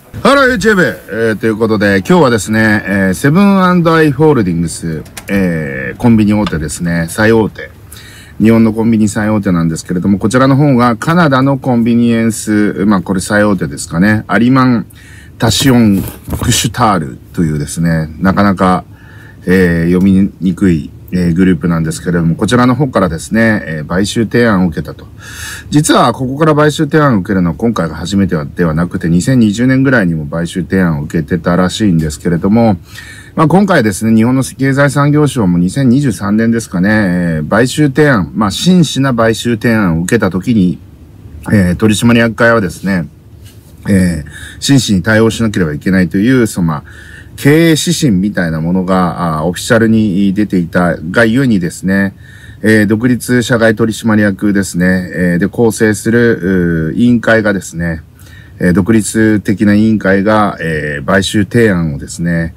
ハロー YouTube、ということで、今日はですね、セブン&アイ・ホールディングス、コンビニ大手ですね、最大手。日本のコンビニ最大手なんですけれども、こちらの方がカナダのコンビニエンス、これ最大手ですかね、アリマン・タシオン・クシュタールというですね、なかなか、読みにくい、グループなんですけれども、こちらの方からですね、買収提案を受けたと。実は、ここから買収提案を受けるのは今回が初めてではなくて、2020年ぐらいにも買収提案を受けてたらしいんですけれども、今回ですね、日本の経済産業省も2023年ですかね、買収提案、真摯な買収提案を受けたときに、取締役会はですね、真摯に対応しなければいけないという、経営指針みたいなものが、オフィシャルに出ていたがゆえにですね、独立社外取締役ですね、で構成する委員会がですね、独立的な委員会が、買収提案をですね、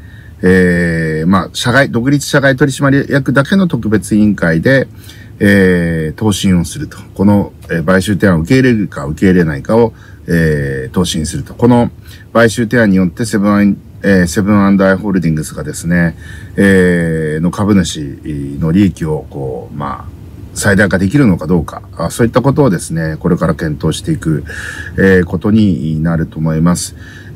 独立社外取締役だけの特別委員会で、答申をすると。この、買収提案を受け入れるか受け入れないかを、答申すると。この買収提案によってセブン&アイ・ホールディングスがですね、の株主の利益を最大化できるのかどうか、そういったことをですね、これから検討していく、ことになると思います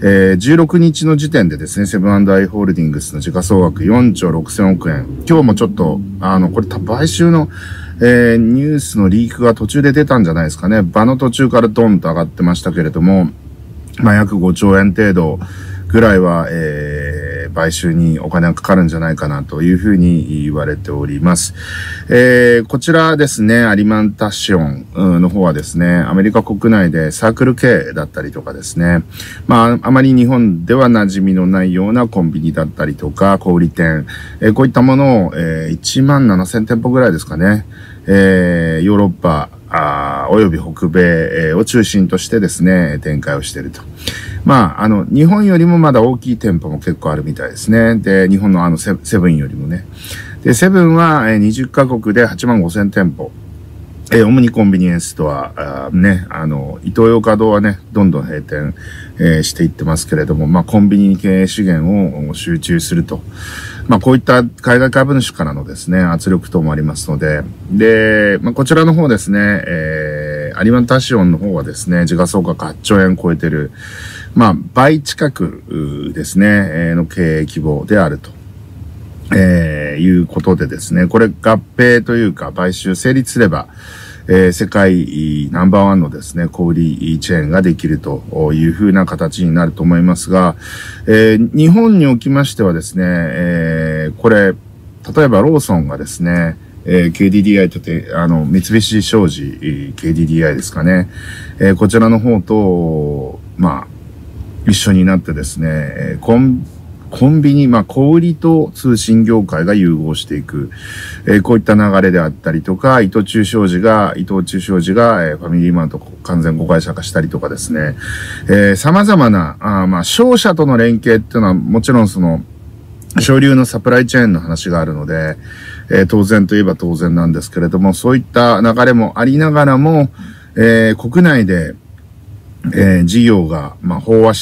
。16日の時点でですね、セブン&アイ・ホールディングスの時価総額4兆6000億円。今日もちょっと、これ買収の、ニュースのリークが途中で出たんじゃないですかね。場の途中からドンと上がってましたけれども、約5兆円程度ぐらいは、買収にお金がかかるんじゃないかなというふうに言われております。こちらですね、アリマンタシオンの方はですね、アメリカ国内でサークル系だったりとかですね、あまり日本では馴染みのないようなコンビニだったりとか、小売店、こういったものを、17,000店舗ぐらいですかね、ヨーロッパ、および北米を中心としてですね、展開をしていると。日本よりもまだ大きい店舗も結構あるみたいですね。で、日本のセブンよりもね。で、セブンは20カ国で85,000店舗。主にコンビニエンスストア、イトーヨーカドーはね、どんどん閉店、していってますけれども、コンビニ経営資源を集中すると。こういった海外株主からのですね、圧力等もありますので、で、こちらの方ですね、アリマンタシオンの方はですね、時価総額8兆円超えてる、倍近くですね、の経営規模であると。いうことでですね、これ合併というか買収成立すれば、世界ナンバーワンのですね、小売チェーンができるというふうな形になると思いますが、日本におきましてはですね、これ、例えばローソンがですね、KDDI とて、三菱商事、KDDI ですかね、こちらの方と、一緒になってですね、コンビニ、小売りと通信業界が融合していく、こういった流れであったりとか、伊藤忠商事が、ファミリーマート完全子会社化したりとかですね、様々な、商社との連携っていうのはもちろん省流のサプライチェーンの話があるので、当然といえば当然なんですけれども、そういった流れもありながらも、国内で、事業が、飽和して、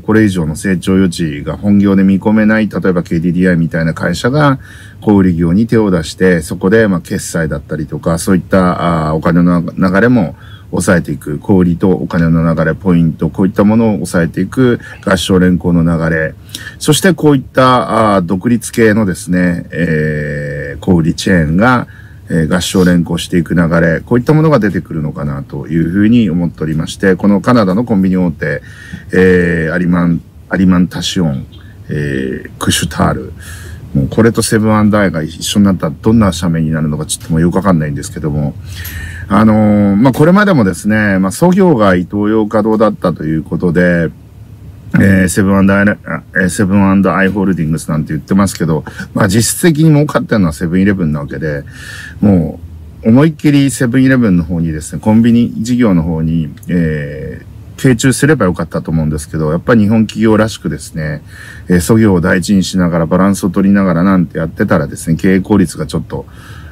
これ以上の成長余地が本業で見込めない、例えば KDDI みたいな会社が小売業に手を出して、そこで、決済だったりとか、そういったお金の流れも抑えていく、小売とお金の流れ、ポイント、こういったものを抑えていく合唱連行の流れ、そしてこういった独立系のですね、小売チェーンが、合唱連行していく流れ、こういったものが出てくるのかなというふうに思っておりまして、このカナダのコンビニ大手、アリマンタシオン、クシュタール、もうこれとセブン&アイが一緒になったらどんな社名になるのかちょっともうよくわかんないんですけども、これまでもですね、創業がイトーヨーカドーだったということで、セブン&アイ・ホールディングスなんて言ってますけど、実質的に儲かってるのはセブンイレブンなわけで、もう思いっきりセブンイレブンの方にですね、コンビニ事業の方に、傾注すればよかったと思うんですけど、やっぱり日本企業らしくですね、創業を大事にしながらバランスを取りながらなんてやってたらですね、経営効率がちょっと、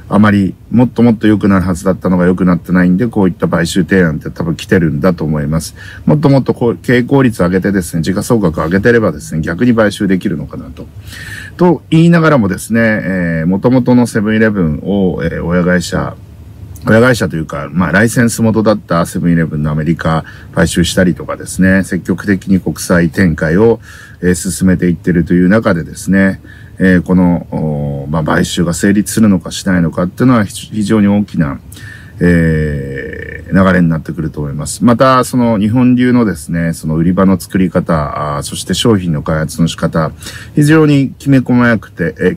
あまりもっともっと良くなるはずだったのが良くなってないんで、こういった買収提案って多分来てるんだと思います。もっともっと経営効率を上げてですね、時価総額を上げてればですね、逆に買収できるのかなと。と言いながらもですね、元々のセブンイレブンを、親会社というか、まあ、ライセンス元だったセブンイレブンのアメリカ買収したりとかですね、積極的に国際展開を、進めていっているという中でですね、この、まあ、買収が成立するのかしないのかっていうのは非常に大きな、流れになってくると思います。また、その日本流のですね、その売り場の作り方、そして商品の開発の仕方、非常にきめ細や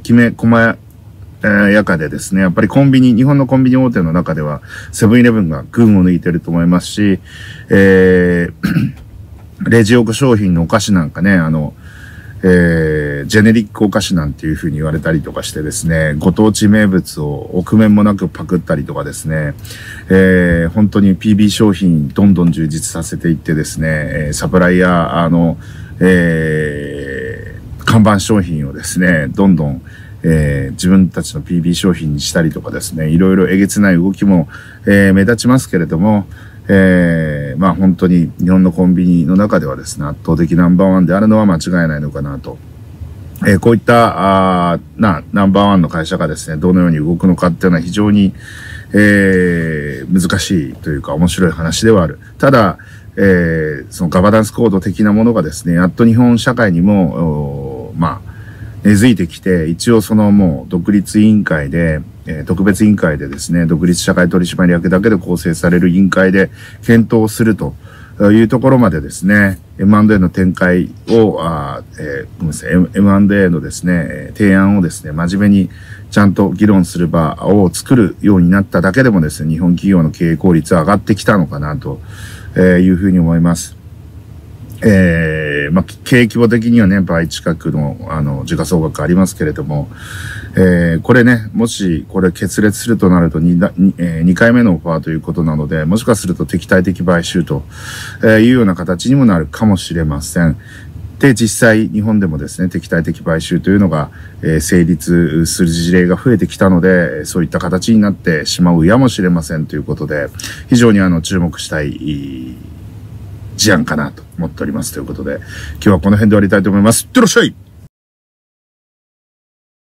かでですね、やっぱり日本のコンビニ大手の中では、セブンイレブンが群を抜いてると思いますし、レジ横商品のお菓子なんかね、ジェネリックお菓子なんていう風に言われたりとかしてですね、ご当地名物を臆面もなくパクったりとかですね、本当に PB 商品どんどん充実させていってですね、サプライヤー、看板商品をですね、どんどん、自分たちの PB 商品にしたりとかですね、いろいろえげつない動きも、目立ちますけれども、まあ本当に日本のコンビニの中ではですね、圧倒的ナンバーワンであるのは間違いないのかなと。こういったナンバーワンの会社がですね、どのように動くのかっていうのは非常に、難しいというか面白い話ではある。ただ、そのガバナンスコード的なものがですね、やっと日本社会にも、まあ、根付いてきて、一応そのもう独立委員会で、特別委員会でですね、独立社会取締役だけで構成される委員会で検討するというところまでですね、M&A の展開を、ごめんなさい、M&A のですね、提案をですね、真面目にちゃんと議論する場を作るようになっただけでもですね、日本企業の経営効率は上がってきたのかなというふうに思います。まあ、経営規模的にはね、倍近くの、時価総額ありますけれども、これね、もし、これ決裂するとなると2回目のオファーということなので、もしかすると敵対的買収というような形にもなるかもしれません。で、実際、日本でもですね、敵対的買収というのが、成立する事例が増えてきたので、そういった形になってしまうやもしれませんということで、非常に注目したい、事案かなと思っておりますということで、今日はこの辺で終わりたいと思います。いってらっしゃい。